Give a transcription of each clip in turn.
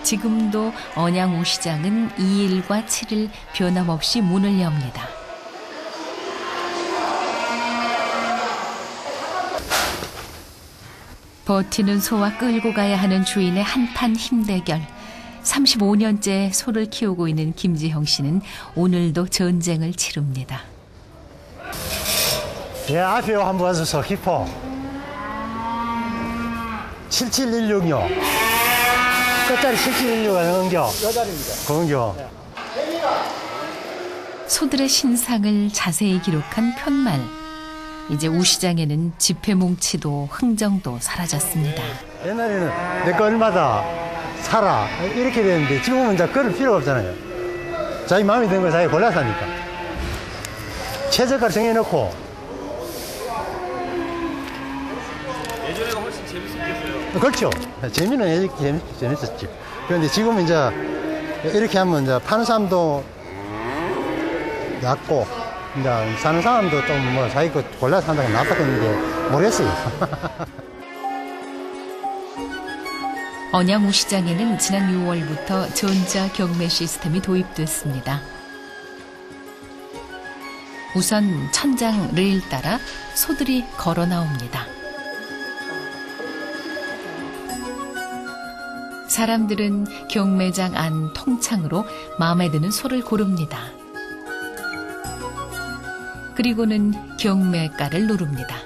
지금도 언양 우시장은 2일과 7일 변함없이 문을 엽니다. 버티는 소와 끌고 가야 하는 주인의 한판 힘대결. 35년째 소를 키우고 있는 김지형 씨는 오늘도 전쟁을 치릅니다. 예, 앞에 한번 와서 깊어. 7716요. 끝자리 7716가 넘겨. 요 자리입니다. 그런겨. 소들의 신상을 자세히 기록한 편말. 이제 우시장에는 지폐뭉치도 흥정도 사라졌습니다. 옛날에는 내 거 얼마다 사라 이렇게 되는데 지금은 이제 그럴 필요가 없잖아요. 자기 마음에 드는 걸 자기 골라서 하니까. 최저가를 정해놓고. 예전에가 훨씬 재밌었겠어요. 그렇죠. 재미는 재밌었지. 그런데 지금은 이제 이렇게 하면 이제 파는 사람도 낫고 이제 사는 사람도 좀 뭐 자기 거 골라서 한다고 낫다겠는데 모르겠어요. 언양 우시장에는 지난 6월부터 전자 경매 시스템이 도입됐습니다. 우선 천장 레일 따라 소들이 걸어 나옵니다. 사람들은 경매장 안 통창으로 마음에 드는 소를 고릅니다. 그리고는 경매가를 누릅니다.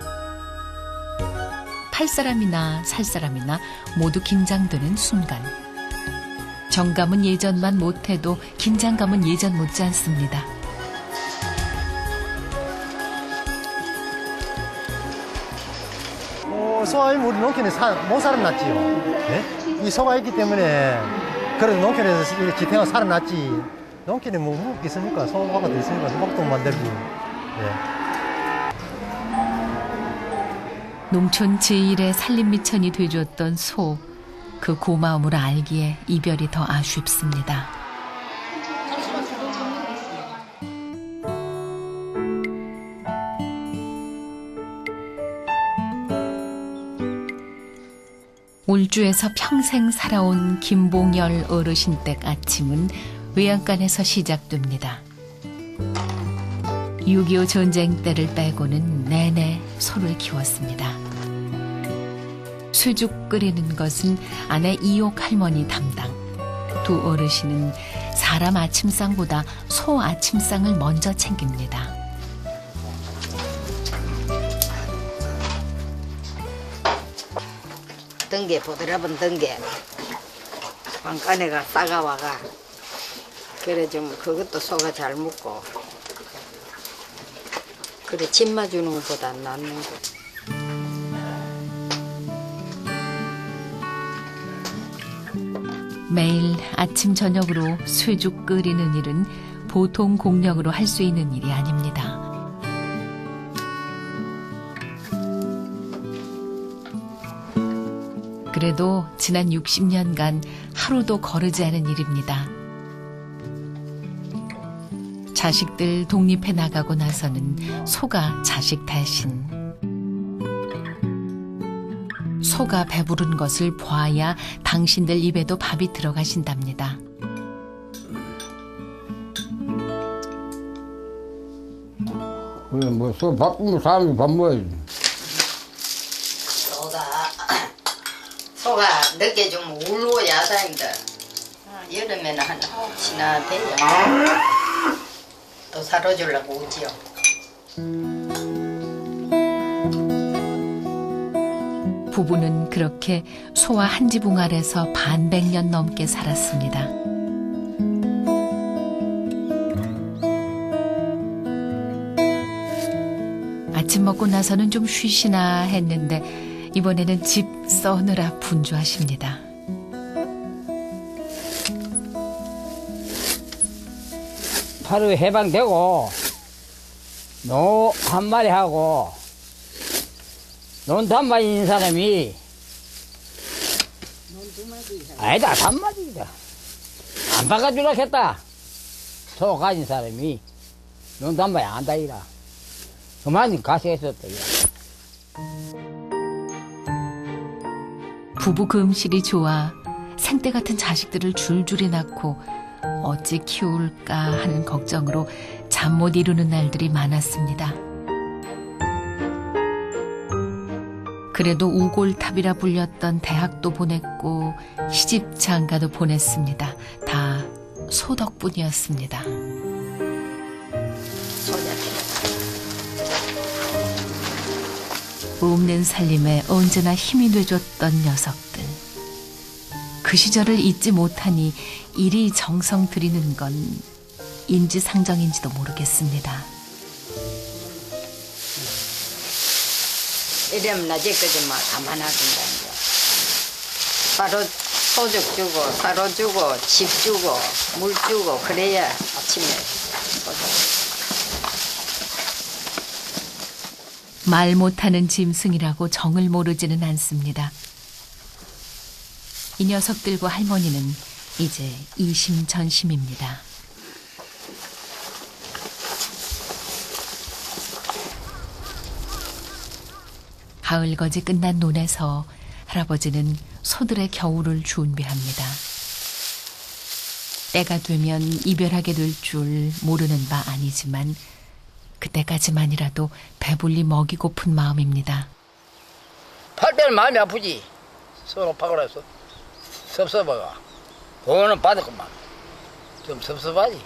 팔 사람이나 살 사람이나 모두 긴장되는 순간. 정감은 예전만 못해도 긴장감은 예전 못지 않습니다. 소가 우리 농촌에 못 살아났지요. 네? 이 소가 있기 때문에 그래도 농촌에서 이렇게 지탱하고 살아났지. 농촌에 뭐 먹을 게 있습니까? 소가 더 있으니까 소박도 만들지. 네. 농촌 제1의 살림미천이 되줬던 소. 그 고마움을 알기에 이별이 더 아쉽습니다. 울주에서 평생 살아온 김봉열 어르신 댁 아침은 외양간에서 시작됩니다. 6.25 전쟁 때를 빼고는 내내 소를 키웠습니다. 쇠죽 끓이는 것은 아내 이옥 할머니 담당. 두 어르신은 사람 아침상보다 소 아침상을 먼저 챙깁니다. 등게 보드라본 등게 왕간에가 싸가와가 그래 좀 그것도 소가 잘 먹고 그래 집 맞주는 것보다 안 낫는 거. 매일 아침 저녁으로 쇠죽 끓이는 일은 보통 공력으로 할 수 있는 일이 아닙니다. 그래도 지난 60년간 하루도 거르지 않은 일입니다. 자식들 독립해 나가고 나서는 소가 자식 대신. 소가 배부른 것을 봐야 당신들 입에도 밥이 들어가신답니다. 그래 뭐 소 바쁘면 사람이 밥 먹어야지. 소가 늦게 좀 울고야 하다니까 여름에는 한 9시나 돼요. 또 살아주려고 오지요. 부부는 그렇게 소와 한 지붕 아래서 반백년 넘게 살았습니다. 아침 먹고 나서는 좀 쉬시나 했는데 이번에는 집 써느라 분주하십니다. 하루 해방되고 노 한 마리 하고 논 한 마리 있는 사람이 아니다 3마리다 안 바꿔주라 했다. 소 가진 사람이 논 한 마리 안 다이라 그만 가세했었다. 부부 금실이 좋아 생떼 같은 자식들을 줄줄이 낳고 어찌 키울까 하는 걱정으로 잠 못 이루는 날들이 많았습니다. 그래도 우골탑이라 불렸던 대학도 보냈고 시집 장가도 보냈습니다. 다 소 덕분이었습니다. 없는 살림에 언제나 힘이 돼줬던 녀석들. 그 시절을 잊지 못하니 이리 정성 들이는 건 인지상정인지도 모르겠습니다. 이러면 낮에까지 막 가만 안 둔다. 바로 소죽 주고, 사료 주고, 집 주고, 물 주고, 그래야 아침에 소죽. 말 못하는 짐승이라고 정을 모르지는 않습니다. 이 녀석들과 할머니는 이제 이심전심입니다. 가을거지 끝난 논에서 할아버지는 소들의 겨울을 준비합니다. 때가 되면 이별하게 될 줄 모르는 바 아니지만 그때까지만이라도 배불리 먹이고픈 마음입니다. 팔 때는 마음이 아프지. 서로 파고라서 섭섭하가. 돈은 받았구만. 좀 섭섭하지.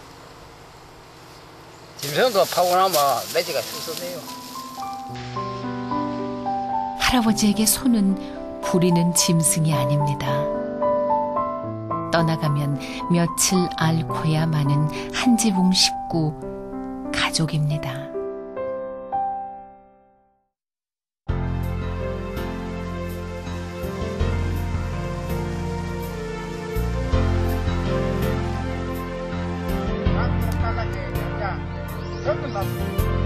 짐승도 파고 나면 매지가 섭섭해요. 할아버지에게 소는 부리는 짐승이 아닙니다. 떠나가면 며칠 앓고야 마는 한 지붕 식구, 가족입니다. 자,